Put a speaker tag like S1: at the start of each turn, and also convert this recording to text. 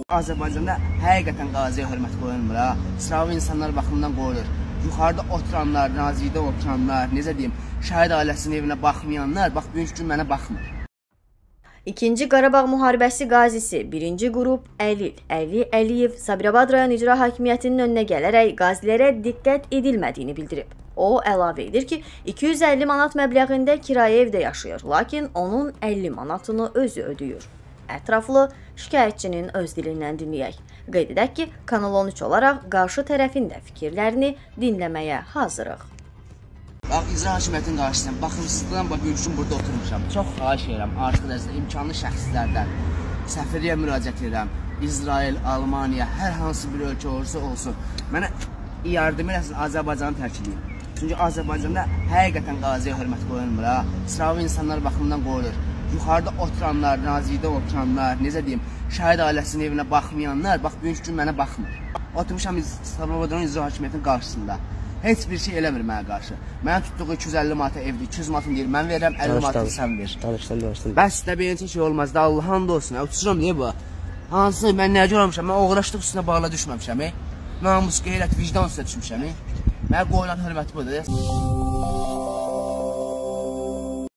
S1: Azərbaycanda həqiqətən qaziyə hörmət qoyulmur ha. Sıravi insanlar baxımından qoyulur. Yuxarıda oturanlar, nazidə oturanlar, necə deyim, şəhid ailəsinin evinə baxmayanlar, bax bugünkü gün mənə baxmır.
S2: İkinci Qarabağ müharibəsi qazisi 1-ci qrup Əli Əliyev Sabirabad rayon icra hakimiyyətinin önünə gələrək qazilərə diqqət edilmədiyini bildirib. O əlavə edir ki, 250 manat məbləğində kirayə evdə yaşayır, lakin onun 50 manatını özü ödəyir. Ətraflı şikayətçinin öz dilindən dinləyək. Qeyd edək ki, Kanal 13 olaraq qarşı tərəfin də fikirlərini dinləməyə hazırıq.
S1: Bax, icra hakimiyyətinin qarşısından, baxımsızlıqdan bugün burada oturmuşam. Çox xahiş edirəm, artıq dərəcədə imkanlı şəxslərdən səfirliyə müraciət edirəm. İsrail, Almaniya, hər hansı bir ölkə olursa olsun. Mənə yardım eləsin, Azərbaycanı tərk edeyim. Çünki Azərbaycanda həqiqətən qaziyə hörmət qoyulmur ha. Sıravi insanlar baxımından qoyulur. Yuxarıda oturanlar, nazidə oturanlar, necə deyim, şəhid ailəsinin evinə baxmayanlar, bax bugünkü gün mənə baxmır. Oturmuşam Sabirabad icra hakimiyyətinin qarşısında. Heç bir şey eləmir mənə qarşı. Mənə tutduğu 250 manata evdir, 200 manatını deyir, mən verirəm, 50 manatını sən ver.
S3: Danışdan.
S1: Bəs də beləncə şey olmaz da, Allah'ın da olsun. Uçuram deyə bu. Hansı, mən nəyə görmüşəm, mən oğraşlıq üstünə bağla düşməmişəm. Namus, qeyrət, vicdan üstünə düşmüşəm. Mənə qoyulan hörməti budur.